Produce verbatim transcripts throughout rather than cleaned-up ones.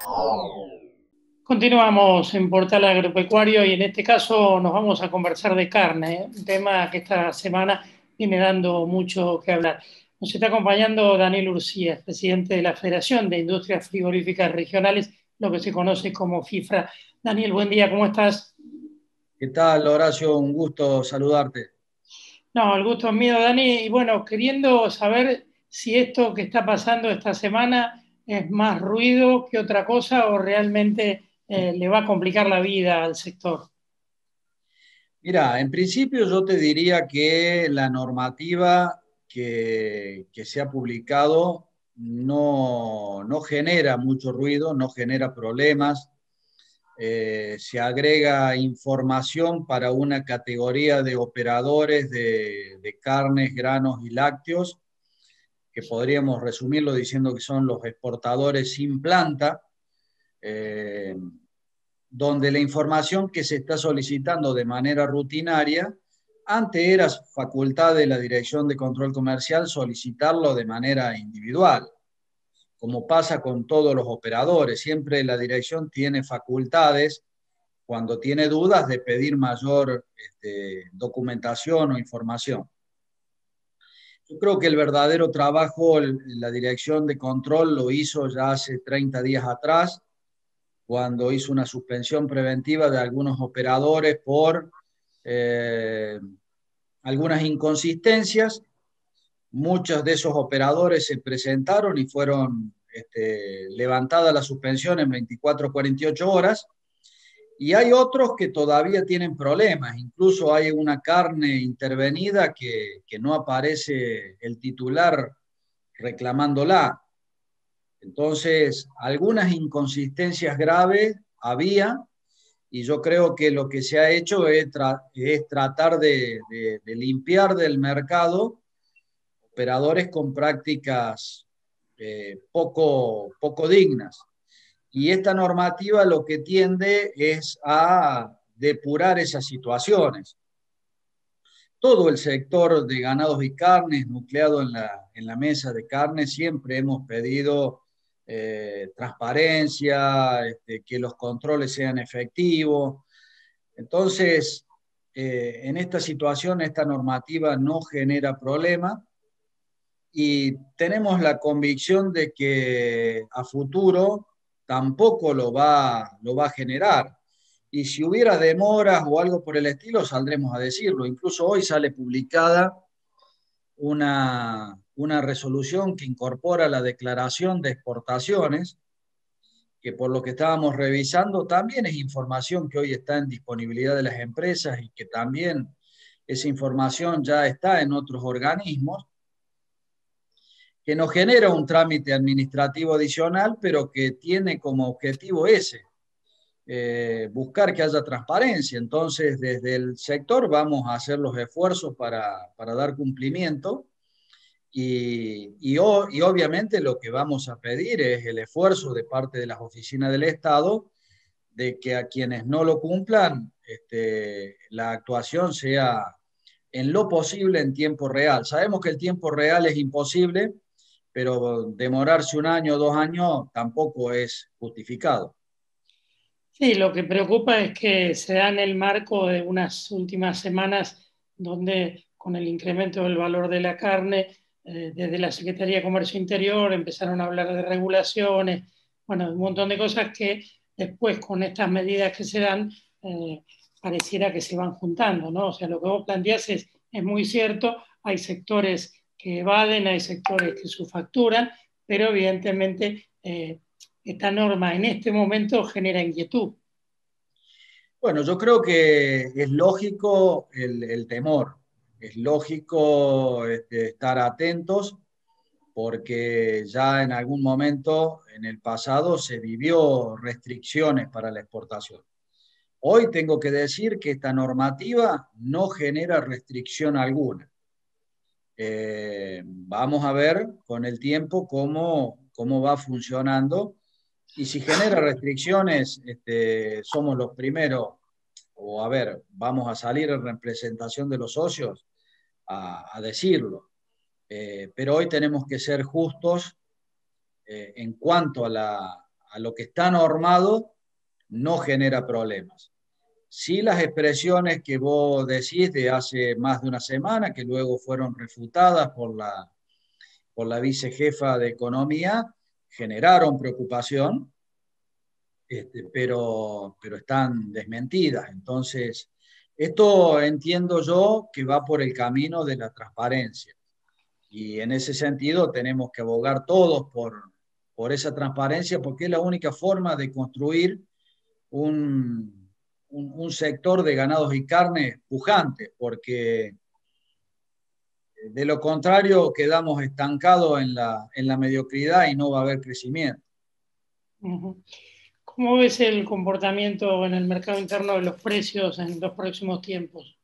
Continuamos en Portal Agropecuario y en este caso nos vamos a conversar de carne, ¿eh? Un tema que esta semana viene dando mucho que hablar. Nos está acompañando Daniel Urcía, presidente de la Federación de Industrias Frigoríficas Regionales, lo que se conoce como FIFRA. Daniel, buen día, ¿cómo estás? ¿Qué tal, Horacio? Un gusto saludarte. No, el gusto es mío, Dani. Y bueno, queriendo saber si esto que está pasando esta semana es más ruido que otra cosa o realmente eh, le va a complicar la vida al sector. Mira, en principio yo te diría que la normativa que, que se ha publicado no, no genera mucho ruido, no genera problemas. Eh, se agrega información para una categoría de operadores de, de carnes, granos y lácteos, que podríamos resumirlo diciendo que son los exportadores sin planta. Eh, donde la información que se está solicitando de manera rutinaria, antes era facultad de la Dirección de Control Comercial solicitarlo de manera individual, como pasa con todos los operadores. Siempre la dirección tiene facultades, cuando tiene dudas, de pedir mayor este, documentación o información. Yo creo que el verdadero trabajo, la Dirección de Control lo hizo ya hace treinta días atrás, cuando hizo una suspensión preventiva de algunos operadores por eh, algunas inconsistencias. Muchos de esos operadores se presentaron y fueron este, levantada la suspensión en veinticuatro a cuarenta y ocho horas. Y hay otros que todavía tienen problemas. Incluso hay una carne intervenida que, que no aparece el titular reclamándola. Entonces, algunas inconsistencias graves había, y yo creo que lo que se ha hecho es, tra es tratar de, de, de, limpiar del mercado operadores con prácticas eh, poco, poco dignas. Y esta normativa lo que tiende es a depurar esas situaciones. Todo el sector de ganados y carnes, nucleado en la, en la mesa de carnes, siempre hemos pedido eh, transparencia, este, que los controles sean efectivos. Entonces, eh, en esta situación, esta normativa no genera problema y tenemos la convicción de que a futuro tampoco lo va, lo va a generar. Y si hubiera demoras o algo por el estilo, saldremos a decirlo. Incluso hoy sale publicada una, una resolución que incorpora la declaración de exportaciones, que por lo que estábamos revisando también es información que hoy está en disponibilidad de las empresas y que también esa información ya está en otros organismos, que nos genera un trámite administrativo adicional, pero que tiene como objetivo ese, eh, buscar que haya transparencia. Entonces, desde el sector vamos a hacer los esfuerzos para, para dar cumplimiento y, y, y obviamente lo que vamos a pedir es el esfuerzo de parte de las oficinas del Estado de que a quienes no lo cumplan, este, la actuación sea en lo posible en tiempo real. Sabemos que el tiempo real es imposible, pero demorarse un año o dos años tampoco es justificado. Sí, lo que preocupa es que se da en el marco de unas últimas semanas donde con el incremento del valor de la carne, eh, desde la Secretaría de Comercio Interior empezaron a hablar de regulaciones, bueno, un montón de cosas que después con estas medidas que se dan eh, pareciera que se van juntando, ¿no? O sea, lo que vos planteás es, es muy cierto, hay sectores que evaden, hay sectores que subfacturan, pero evidentemente eh, esta norma en este momento genera inquietud. Bueno, yo creo que es lógico el, el temor, es lógico este, estar atentos porque ya en algún momento en el pasado se vivió restricciones para la exportación. Hoy tengo que decir que esta normativa no genera restricción alguna. Eh, vamos a ver con el tiempo cómo, cómo va funcionando y si genera restricciones, este, somos los primeros, o a ver, vamos a salir en representación de los socios a, a decirlo. Eh, pero hoy tenemos que ser justos eh, en cuanto a la, a lo que está normado, no genera problemas. Sí, las expresiones que vos decís de hace más de una semana, que luego fueron refutadas por la, por la vicejefa de Economía, generaron preocupación, este, pero, pero están desmentidas. Entonces, esto entiendo yo que va por el camino de la transparencia. Y en ese sentido tenemos que abogar todos por, por esa transparencia, porque es la única forma de construir un, un, un sector de ganados y carne pujante, porque de lo contrario quedamos estancados en la, en la mediocridad y no va a haber crecimiento. Uh-huh. ¿Cómo ves el comportamiento en el mercado interno de los precios en los próximos tiempos?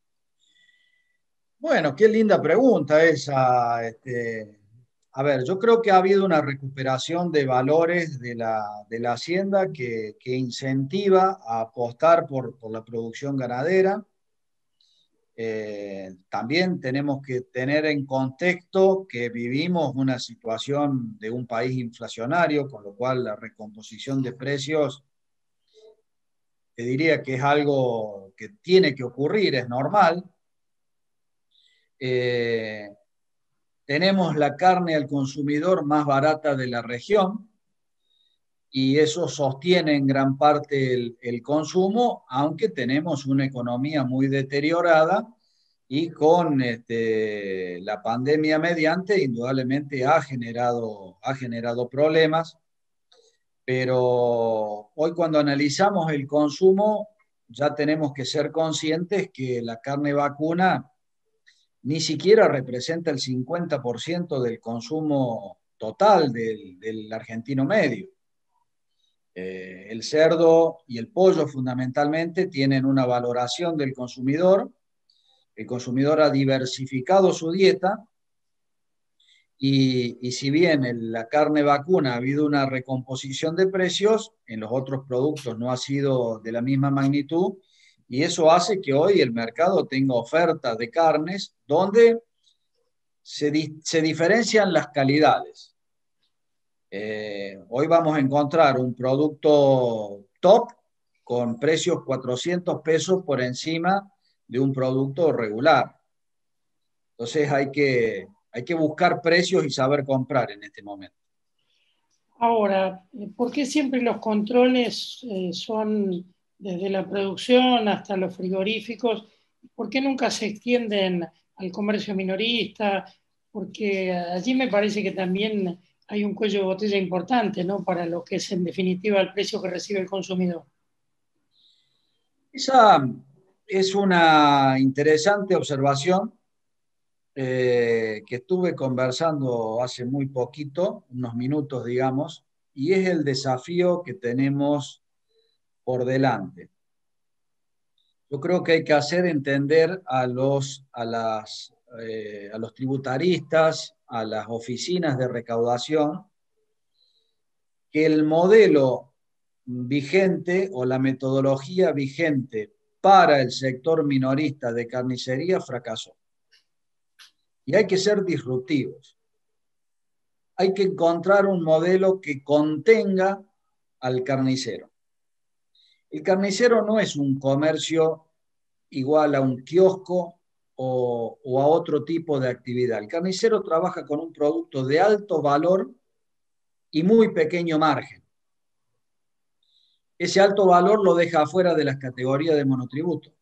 Bueno, qué linda pregunta esa. Este, a ver, yo creo que ha habido una recuperación de valores de la, de la hacienda que, que incentiva a apostar por, por la producción ganadera. Eh, también tenemos que tener en contexto que vivimos una situación de un país inflacionario, con lo cual la recomposición de precios, te diría que es algo que tiene que ocurrir, es normal. Eh, tenemos la carne al consumidor más barata de la región y eso sostiene en gran parte el, el consumo, aunque tenemos una economía muy deteriorada y con este, la pandemia mediante, indudablemente ha generado, ha generado problemas, pero hoy cuando analizamos el consumo ya tenemos que ser conscientes que la carne vacuna ni siquiera representa el cincuenta por ciento del consumo total del, del argentino medio. Eh, el cerdo y el pollo fundamentalmente tienen una valoración del consumidor. El consumidor ha diversificado su dieta y, y si bien en la carne vacuna ha habido una recomposición de precios, en los otros productos no ha sido de la misma magnitud y eso hace que hoy el mercado tenga ofertas de carnes donde se, di se diferencian las calidades. Eh, hoy vamos a encontrar un producto top con precios cuatrocientos pesos por encima de un producto regular. Entonces hay que, hay que buscar precios y saber comprar en este momento. Ahora, ¿por qué siempre los controles eh, son desde la producción hasta los frigoríficos? ¿Por qué nunca se extienden al comercio minorista? Porque allí me parece que también hay un cuello de botella importante, ¿no? Para lo que es en definitiva el precio que recibe el consumidor. Esa es una interesante observación eh, que estuve conversando hace muy poquito, unos minutos digamos, y es el desafío que tenemos por delante. Yo creo que hay que hacer entender a los, a las, eh, a los tributaristas, a las oficinas de recaudación, que el modelo vigente o la metodología vigente para el sector minorista de carnicería fracasó. Y hay que ser disruptivos. Hay que encontrar un modelo que contenga al carnicero. El carnicero no es un comercio igual a un kiosco o, o a otro tipo de actividad. El carnicero trabaja con un producto de alto valor y muy pequeño margen. Ese alto valor lo deja afuera de las categorías de monotributo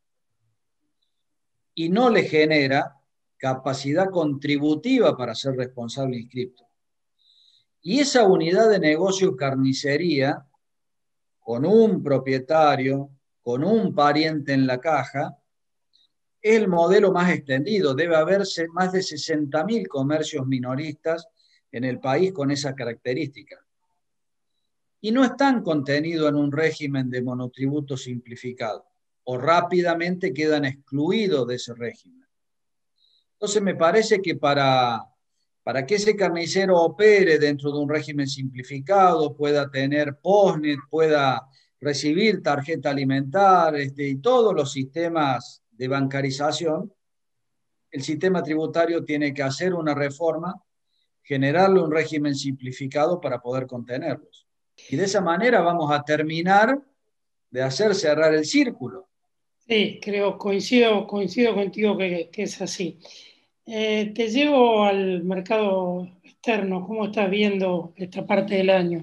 y no le genera capacidad contributiva para ser responsable inscripto. Y esa unidad de negocio carnicería, con un propietario, con un pariente en la caja, es el modelo más extendido. Debe haberse más de sesenta mil comercios minoristas en el país con esa característica. Y no están contenidos en un régimen de monotributo simplificado, o rápidamente quedan excluidos de ese régimen. Entonces me parece que para, para que ese carnicero opere dentro de un régimen simplificado, pueda tener postnet, pueda recibir tarjeta alimentar este, y todos los sistemas de bancarización, el sistema tributario tiene que hacer una reforma, generarle un régimen simplificado para poder contenerlos. Y de esa manera vamos a terminar de hacer cerrar el círculo. Sí, creo, coincido, coincido contigo que, que es así. Eh, te llevo al mercado externo. ¿Cómo estás viendo esta parte del año?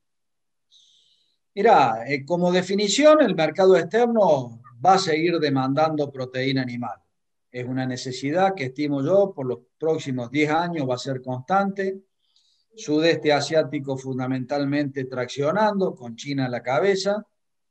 Mirá, eh, como definición, el mercado externo va a seguir demandando proteína animal. Es una necesidad que estimo yo por los próximos diez años va a ser constante. Sudeste asiático fundamentalmente traccionando, con China a la cabeza.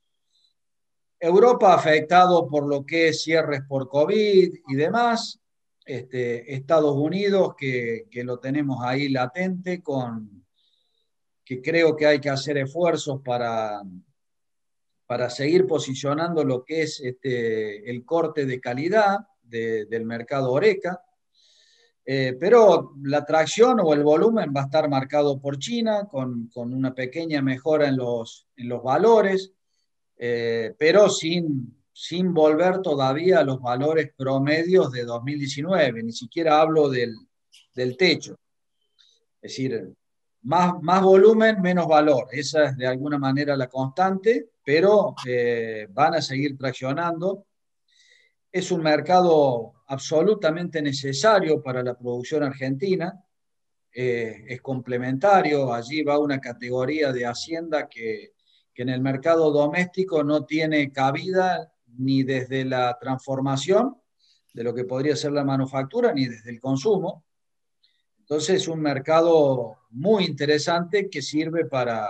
Europa afectado por lo que es cierres por COVID y demás. Este, Estados Unidos, que, que lo tenemos ahí latente, con, que creo que hay que hacer esfuerzos para, para seguir posicionando lo que es este, el corte de calidad de, del mercado Oreca. Eh, pero la tracción o el volumen va a estar marcado por China, con, con una pequeña mejora en los, en los valores, eh, pero sin, sin volver todavía a los valores promedios de dos mil diecinueve, ni siquiera hablo del, del techo. Es decir, más, más volumen, menos valor. Esa es de alguna manera la constante, pero eh, van a seguir traccionando. Es un mercado absolutamente necesario para la producción argentina, eh, es complementario, allí va una categoría de hacienda que, que en el mercado doméstico no tiene cabida ni desde la transformación de lo que podría ser la manufactura, ni desde el consumo. Entonces es un mercado muy interesante que sirve para,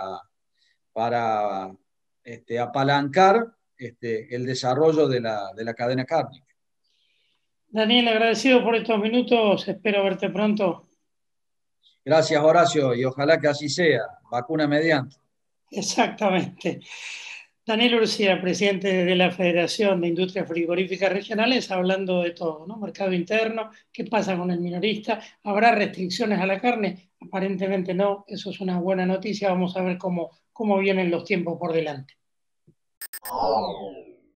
para este, apalancar este, el desarrollo de la, de la cadena cárnica. Daniel, agradecido por estos minutos. Espero verte pronto. Gracias, Horacio, y ojalá que así sea. Vacuna mediante. Exactamente. Daniel Urcía, presidente de la Federación de Industrias Frigoríficas Regionales, hablando de todo, ¿no? Mercado interno, qué pasa con el minorista, ¿habrá restricciones a la carne? Aparentemente no, eso es una buena noticia, vamos a ver cómo, cómo vienen los tiempos por delante.